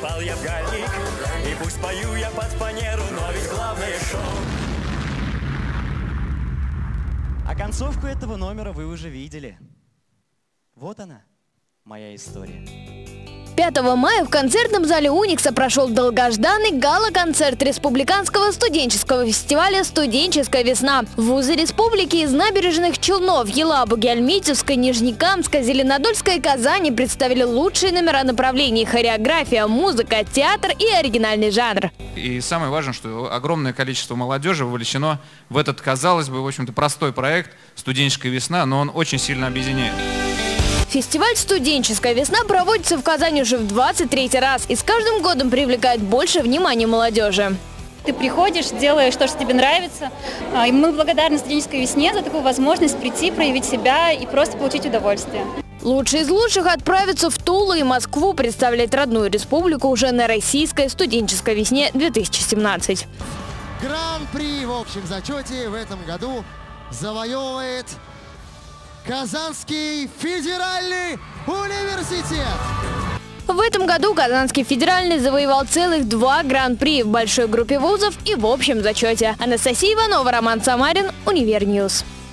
попал я в гальник, и пусть пою я под фанеру, но ведь главное шоу. А концовку этого номера вы уже видели. Вот она, моя история. 5 мая в концертном зале Уникса прошел долгожданный гала-концерт Республиканского студенческого фестиваля «Студенческая весна». Вузы республики из набережных Челнов, Елабуги, Альметьевской, Нижнекамска, Зеленодольской и Казани представили лучшие номера направлений: хореография, музыка, театр и оригинальный жанр. И самое важное, что огромное количество молодежи вовлечено в этот, казалось бы, в общем-то, простой проект «Студенческая весна», но он очень сильно объединяет. Фестиваль «Студенческая весна» проводится в Казани уже в 23-й раз и с каждым годом привлекает больше внимания молодежи. Ты приходишь, делаешь то, что тебе нравится. И мы благодарны «Студенческой весне» за такую возможность прийти, проявить себя и просто получить удовольствие. Лучшие из лучших отправятся в Тулу и Москву представлять родную республику уже на российской студенческой весне 2017. Гран-при в общем зачете в этом году завоевывает Казанский федеральный университет. В этом году Казанский федеральный завоевал целых 2 гран-при в большой группе вузов и в общем зачете. Анастасия Иванова, Роман Самарин, Универньюз.